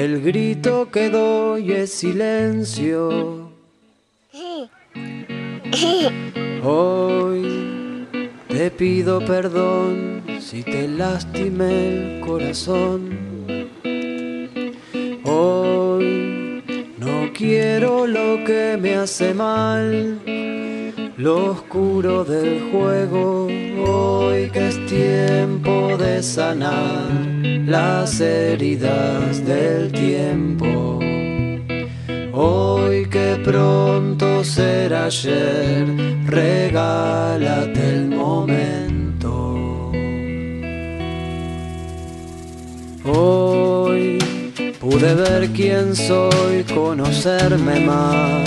El grito que doy es silencio. Hoy te pido perdón si te lastimé el corazón. Hoy no quiero lo que me hace mal, lo oscuro del juego. Hoy que es tiempo de sanar las heridas del tiempo. Hoy que pronto será ayer, regálate el momento. Hoy pude ver quién soy, conocerme más.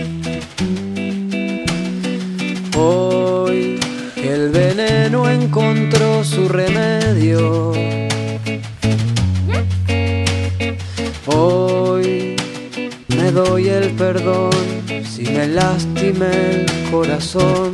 Hoy que el veneno encontró su remedio. Hoy me doy el perdón si me lastimé el corazón.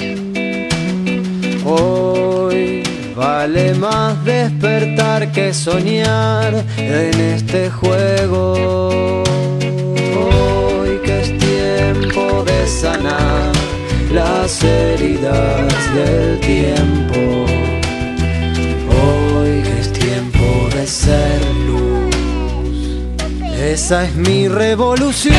Hoy vale más despertar que soñar en este juego. Hoy que es tiempo de sanar las heridas del tiempo. Hoy que es tiempo de ser luz. Esa es mi revolución,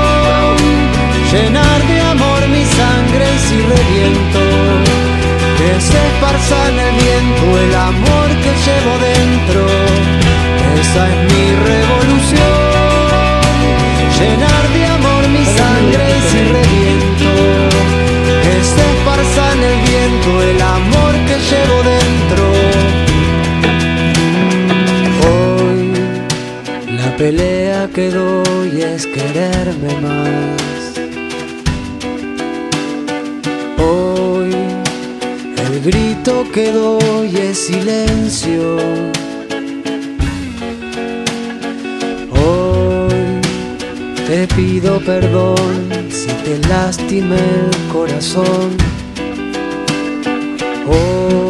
llenar de amor mi sangre si reviento, que se esparza en el viento el amor que llevo dentro. Esa es mi revolución, llenar de amor mi sangre si reviento, que se esparza en el viento el amor que llevo dentro. Hoy la pelea que doy es quererme más. Hoy el grito que doy es silencio. Hoy te pido perdón si te lastimé el corazón. Hoy